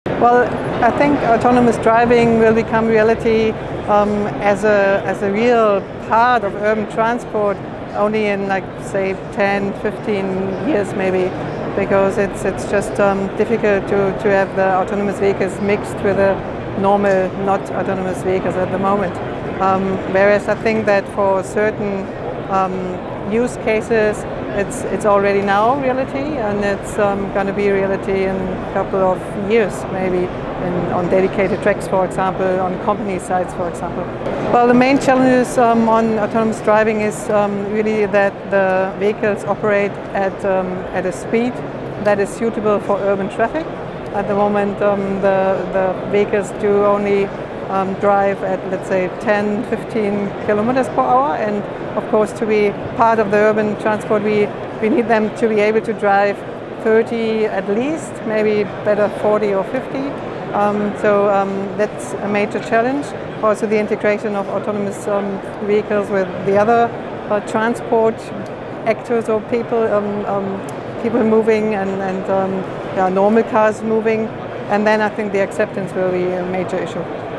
Well, I think autonomous driving will become reality as a real part of urban transport only in, like, say 10, 15 years maybe, because it's just difficult to have the autonomous vehicles mixed with the normal not autonomous vehicles at the moment. Whereas I think that for certain use cases it's already now reality, and it's going to be reality in a couple of years maybe, on dedicated tracks, for example, on company sites, for example. Well, the main challenges on autonomous driving is really that the vehicles operate at a speed that is suitable for urban traffic. At the moment, the vehicles do only drive at, let's say, 10, 15 kilometers per hour, and of course to be part of the urban transport we need them to be able to drive 30 at least, maybe better 40 or 50. So that's a major challenge. Also the integration of autonomous vehicles with the other transport actors or people, people moving and normal cars moving. And then I think the acceptance will be a major issue.